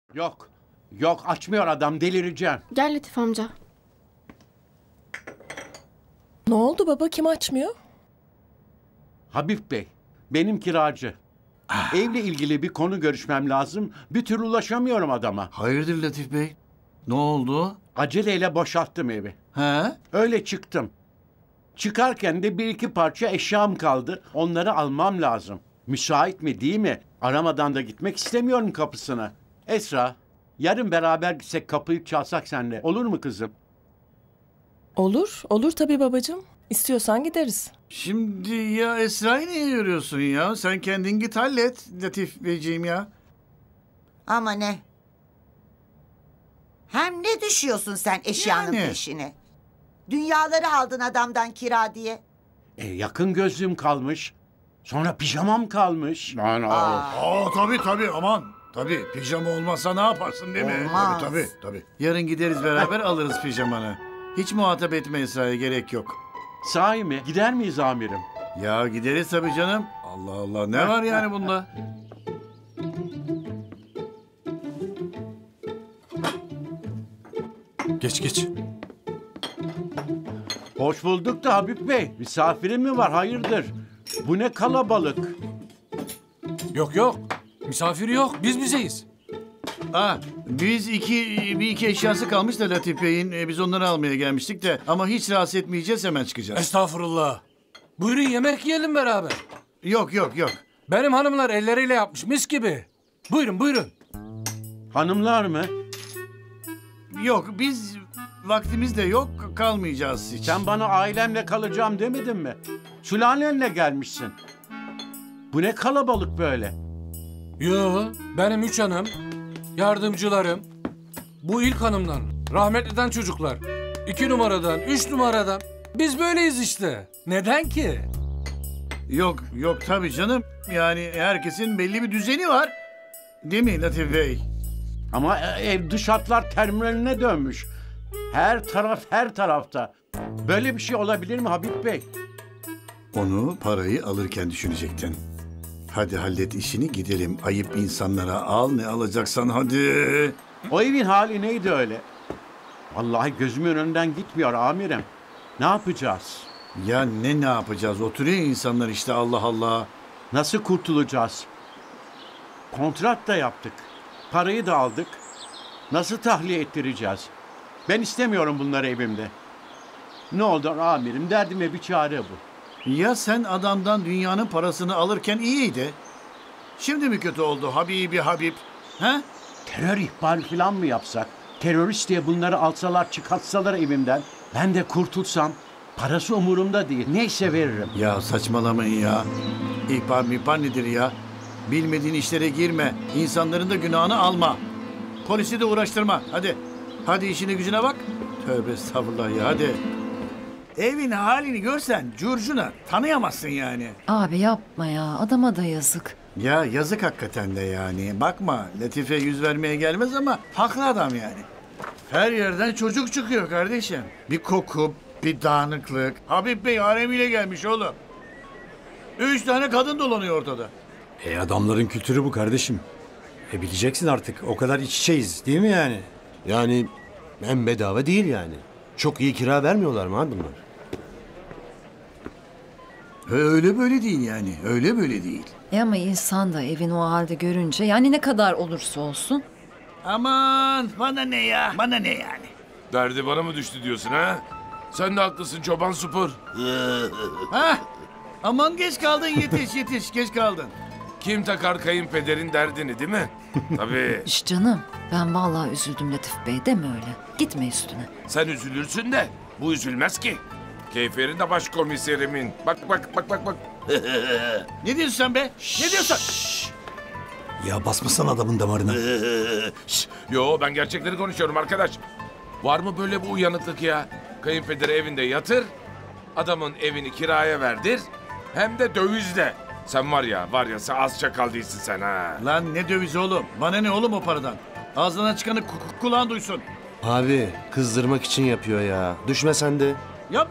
Yok. Yok, açmıyor adam, delireceğim. Gel Latif amca. Ne oldu baba, kim açmıyor? Habib Bey, benim kiracı. Evle ilgili bir konu görüşmem lazım. Bir türlü ulaşamıyorum adama. Hayırdır Latif Bey? Ne oldu? Aceleyle boşalttım evi. He? Öyle çıktım. Çıkarken de bir iki parça eşyam kaldı. Onları almam lazım. Müsait mi değil mi? Aramadan da gitmek istemiyorum kapısına. Esra, yarın beraber gitsek kapıyı çalsak seninle. Olur mu kızım? Olur tabii babacığım. İstiyorsan gideriz. Şimdi ya Esra'yı niye yoruyorsun ya? Sen kendin git hallet Latif Beyciğim ya. Ama ne? Hem ne düşüyorsun sen eşyanın Yani. peşine? Dünyaları aldın adamdan kira diye. Yakın gözlüğüm kalmış. Sonra pijamam kalmış. Tabii aman. Tabii pijama olmazsa ne yaparsın değil mi? Olmaz. Tabii. Yarın gideriz beraber alırız pijamanı. Hiç muhatap etme Esra'ya, gerek yok. Sahi mi? Gider miyiz amirim? Ya gideriz tabii canım. Allah Allah, ne var yani bunda? Geç. Hoş bulduk da Habib Bey. Misafirin mi var? Hayırdır? Bu ne kalabalık? Yok. Misafiri yok. Biz bizeyiz. Biz bir iki eşyası kalmış da Latif Bey'in. Biz onları almaya gelmiştik de. Ama hiç rahatsız etmeyeceğiz, hemen çıkacağız. Estağfurullah. Buyurun yemek yiyelim beraber. Yok. Benim hanımlar elleriyle yapmış mis gibi. Buyurun. Hanımlar mı? Yok, biz vaktimiz de yok, kalmayacağız hiç. Sen bana ailemle kalacağım demedin mi? Sülalenle gelmişsin. Bu ne kalabalık böyle? Yo, benim 3 hanım, yardımcılarım, bu ilk hanımdan, rahmetliden çocuklar, 2 numaradan, 3 numaradan. Biz böyleyiz işte. Neden ki? Yok tabii canım. Yani herkesin belli bir düzeni var. Değil mi Latif Bey? Ama ev dış hatlar terminaline dönmüş. Her tarafta. Böyle bir şey olabilir mi Habib Bey? Onu parayı alırken düşünecektin. Hadi hallet işini, gidelim. Ayıp insanlara, al ne alacaksan hadi. O evin hali neydi öyle? Vallahi gözümün önünden gitmiyor amirim. Ne yapacağız? Ya ne yapacağız? Oturuyor insanlar işte, Allah Allah. Nasıl kurtulacağız? Kontrat da yaptık. Parayı da aldık. Nasıl tahliye ettireceğiz? Ben istemiyorum bunları evimde. Ne oldu amirim? Derdime bir çare bu. Ya sen adamdan dünyanın parasını alırken iyiydi. Şimdi mi kötü oldu Habib? He? Terör ihbari falan mı yapsak? Terörist diye bunları alsalar, çıkartsalar evimden. Ben de kurtulsam, parası umurumda değil. Neyse veririm. Ya saçmalamayın ya. İhbar nedir ya? Bilmediğin işlere girme. İnsanların da günahını alma. Polisi de uğraştırma. Hadi işine gücüne bak. Tövbe estağfurullah ya, hadi. Evin halini görsen curcuna tanıyamazsın yani. Abi yapma ya, adama da yazık. Ya yazık hakikaten de yani. Bakma, Latife yüz vermeye gelmez ama haklı adam yani. Her yerden çocuk çıkıyor kardeşim. Bir koku, bir dağınıklık. Habib Bey haremiyle gelmiş oğlum. 3 tane kadın dolanıyor ortada. Adamların kültürü bu kardeşim. Bileceksin artık, o kadar iç içeyiz değil mi yani? Yani hem bedava değil yani. Çok iyi kira vermiyorlar mı abi bunlar? Öyle böyle değil yani. Öyle böyle değil. Ama insan da evin o halde görünce, yani ne kadar olursa olsun. Aman bana ne ya? Bana ne yani? Derdi bana mı düştü diyorsun ha? Sen de haklısın çoban supur. Aman geç kaldın, yetiş geç kaldın. Kim takar kayınpederin derdini değil mi? Tabii. Şş canım, ben vallahi üzüldüm Latif Bey, deme öyle. Gitme üstüne. Sen üzülürsün de bu üzülmez ki. Keyfyerinde başkomiserimin. Bak. Ne diyorsun sen be? Ne diyorsun? Ya basmasana adamın damarına. Yo, ben gerçekleri konuşuyorum arkadaş. Var mı böyle bu uyanıklık ya? Kayınpederi evinde yatır, adamın evini kiraya verdir, hem de dövizle. Sen var ya sen az çakal değilsin sen ha. Lan ne dövizi oğlum? Bana ne oğlum o paradan? Ağzından çıkanı kulağın duysun. Abi kızdırmak için yapıyor ya. Düşme sen de.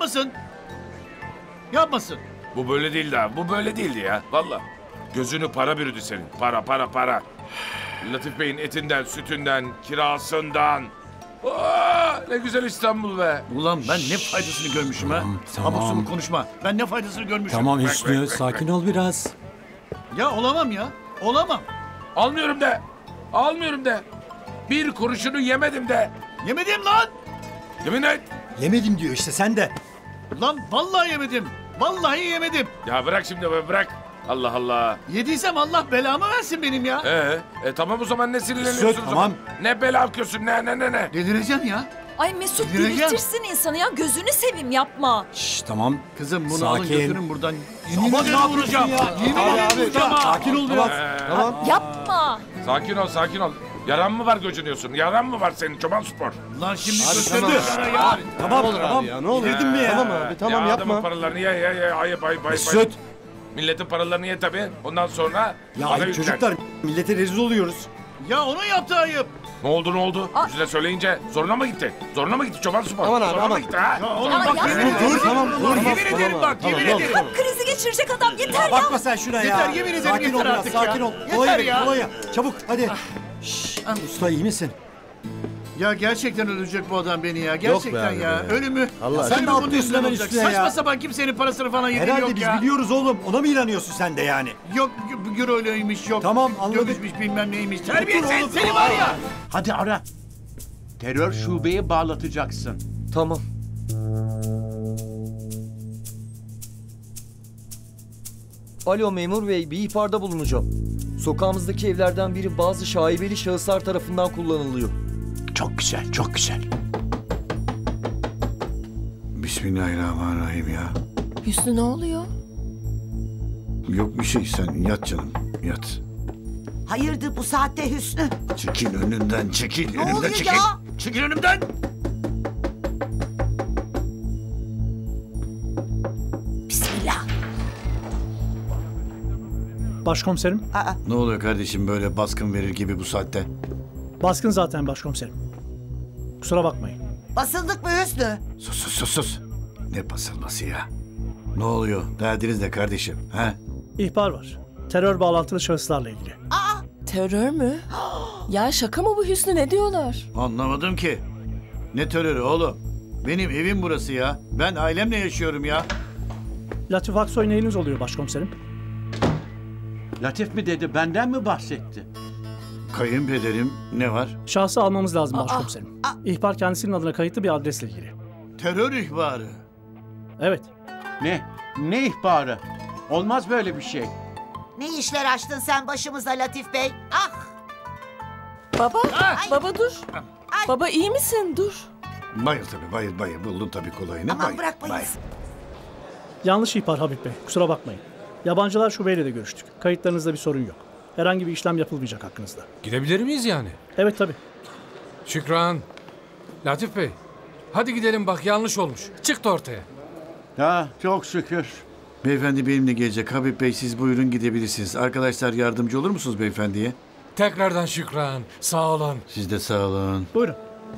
Yapmasın. Bu böyle değildi ya. Vallahi. Gözünü para bürüdü senin. Para. Latif Bey'in etinden, sütünden, kirasından. Ne güzel İstanbul be. Ulan ben ne faydasını görmüşüm ha? Tamam. Abuk subuk konuşma. Ben ne faydasını görmüşüm? Tamam Hüsnü, sakin ol biraz. Ya olamam ya. Olamam. Almıyorum de. Almıyorum de. Bir kuruşunu yemedim de. Yemedim lan. Yemin et. Yemedim diyor işte, sen de. Lan vallahi yemedim. Vallahi yemedim. Ya bırak şimdi be, bırak. Allah Allah. Yediysem Allah belamı versin benim ya. Tamam o zaman ne sinirleniyorsun Söt, o zaman? tamam. Ne bela akıyorsun ne? Delireceğim ya. Ay Mesut Delireceğim. delirtirsin insanı ya. Gözünü seveyim yapma. Şşş, tamam. Kızım bunu Sakin. alın götürün buradan. Tamam, Yemin ne ederim yapıyorsun vuracağım. ya? Yemin ederim vuracağım ha. Sakin ol biraz. Yapma. Sakin ol sakin ol. Yaran mı var gocunuyorsun? Yaran mı var senin çoban spor? Lan şimdi Tamam. gösterdim sana ya. Tamam, olur tamam. abi ya, ne olur. Girdin mi ya? Tamam abi, tamam, ya yapma. Adamın paralarını ye ayıp. Söt. Milletin paralarını ye tabii. Ondan sonra Ya bana ayıp yüklen. çocuklar, millete rezil oluyoruz. Ya onun yaptığı ayıp. Ne oldu? Yüzüne söyleyince zoruna mı gitti? Zoruna mı gitti çoban spor? Aman abi, Zoruna mı aman. gitti ha? Ya oğlum Ama bak yapma. yemin ederim. Tamam, dur. Yemin ederim bak yemin ederim. Kalp krizi geçirecek adam yeter ya. Bakma sen şuna ya. Yeter, yemin ederim sakin ol yeter biraz, artık sakin ya. ol. Yeter Kolonya ya. ver, kolonya. Çabuk hadi. Şşş, usta iyi misin? Ya gerçekten öldürecek bu adam beni ya. Gerçekten abi ya. be. Ölümü. Allah Sen Ölümü ne bunun yapıyorsun yüzünden hemen olacak. üstüne Saçma ya? sapan kimsenin parasını falan yediği Herhalde yok biz ya. biliyoruz oğlum. Ona mı inanıyorsun sen de yani? Yok euro'ymuş yok. Tamam, anladık. Dövüşmüş bilmem neymiş. Otur Terbiyesiz oğlum. seni var ya. Hadi ara. Terör şubeyi bağlatacaksın. Tamam. Alo memur bey, bir ihbarda bulunacağım. Sokağımızdaki evlerden biri bazı şaibeli şahıslar tarafından kullanılıyor. Çok güzel, çok güzel. Bismillahirrahmanirrahim ya. Hüsnü ne oluyor? Yok bir şey, sen yat canım yat. Hayırdır bu saatte Hüsnü? Çekil önümden, çekil Ne önümden, oluyor çekil. ya? Çekil önümden. Bismillah. Başkomiserim. Aa, Ne oluyor kardeşim böyle baskın verir gibi bu saatte? Baskın zaten başkomiserim. Kusura bakmayın. basıldık mı Hüsnü? Sus. Ne basılması ya? Ne oluyor? Derdiniz ne kardeşim? He? İhbar var. Terör bağlantılı şahıslarla ilgili. Terör mü? Ya şaka mı bu Hüsnü, ne diyorlar? Anlamadım ki. Ne terörü oğlum? Benim evim burası ya. Ben ailemle yaşıyorum ya. Latif Aksoy neyiniz oluyor başkomiserim? Latif mi dedi, benden mi bahsetti? Kayınpederim ne var? Şahsı almamız lazım başkomiserim. İhbar kendisinin adına kayıtlı bir adresle ilgili. Terör ihbarı. Evet. Ne ihbarı? Olmaz böyle bir şey. Ne işler açtın sen başımıza Latif Bey? Ah! Baba, Ay. baba dur. Ay. Baba iyi misin? Dur. Bayıl tabii bayıl. Buldun tabii kolayını. Aman bayıl, bırak bayıl. bayılsın. Yanlış ihbar Habib Bey. Kusura bakmayın. Yabancılar şubeyle de görüştük. Kayıtlarınızda bir sorun yok. Herhangi bir işlem yapılmayacak hakkınızda. Gidebilir miyiz yani? Evet tabii. Şükran. Latif Bey. Hadi gidelim bak, yanlış olmuş. Çıktı ortaya. Ha, çok şükür. Beyefendi benimle gelecek. Habib Bey siz buyurun gidebilirsiniz. Arkadaşlar yardımcı olur musunuz beyefendiye? Tekrardan şükran. Sağ olun. Siz de sağ olun. Buyurun.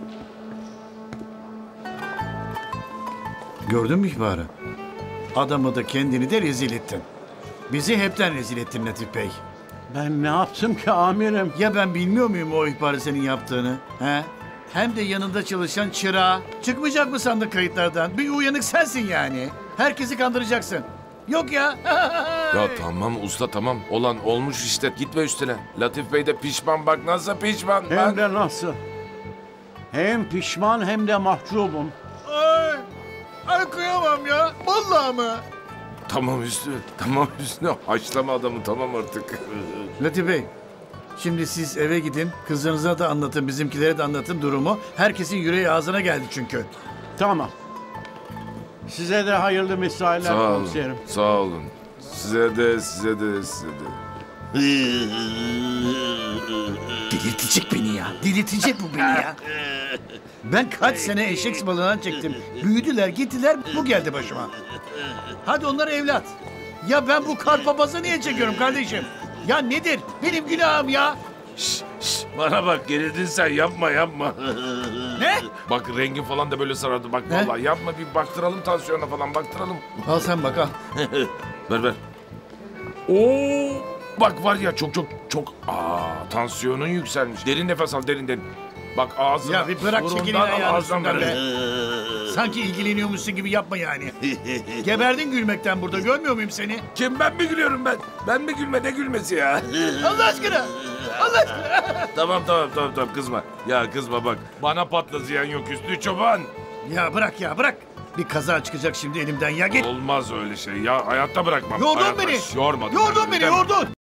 Gördün mü ihbarı? Adamı da kendini de rezil ettin. Bizi hepten rezil ettin Latif Bey. Ben ne yaptım ki amirim? Ya ben bilmiyor muyum o ihbarı senin yaptığını? He? Hem de yanında çalışan çırağı. Çıkmayacak mı sandın kayıtlardan? Bir uyanık sensin yani. Herkesi kandıracaksın. Yok ya. Ya tamam usta tamam. Olan olmuş işte. Gitme üstüne. Latif Bey de pişman bak nasıl pişman. Hem de nasıl? Hem pişman hem de mahcubum. Ay kıyamam ya. Vallahi mı? Tamam Hüsnü. Tamam Hüsnü. Haşlama adamı tamam artık. Latif Bey, şimdi siz eve gidin. Kızlarınıza da anlatın, bizimkilere de anlatın durumu. Herkesin yüreği ağzına geldi çünkü. Tamam. Size de hayırlı mesailer Sağ olun. komiserim. Sağ olun. Size de. Delirtecek beni ya. Delirtecek bu beni ya. Ben kaç sene eşek sımalından çektim. Büyüdüler, gittiler, bu geldi başıma. Hadi onlar evlat. Ya ben bu karpapazı niye çekiyorum kardeşim? Ya nedir? Benim günahım ya. Bana bak gerildin sen yapma. Ne? Bak rengin falan da böyle sarardı. Bak Ne? vallahi yapma bir baktıralım tansiyona falan baktıralım. Al sen bak al. Ver. Oo Bak var ya çok. Tansiyonun yükselmiş. Derin nefes al derin. Bak ağzına. Ya bir bırak çekilin burundan al, ayağını ağzından üstünden ver. be. Sanki ilgileniyormuşsun gibi yapma yani. Geberdin gülmekten burada, görmüyor muyum seni? Kim, ben mi gülüyorum ben? Ben mi gülme, ne gülmesi ya? Allah aşkına! Allah aşkına! Tamam kızma. Ya kızma bak. Bana patlayan yok Hüsnü Çoban. Ya bırak. Bir kaza çıkacak şimdi elimden ya, git. Olmaz öyle şey ya. Hayatta bırakmam. Yordun Hayatta. beni. Yormadım. Yordun beni, yordun.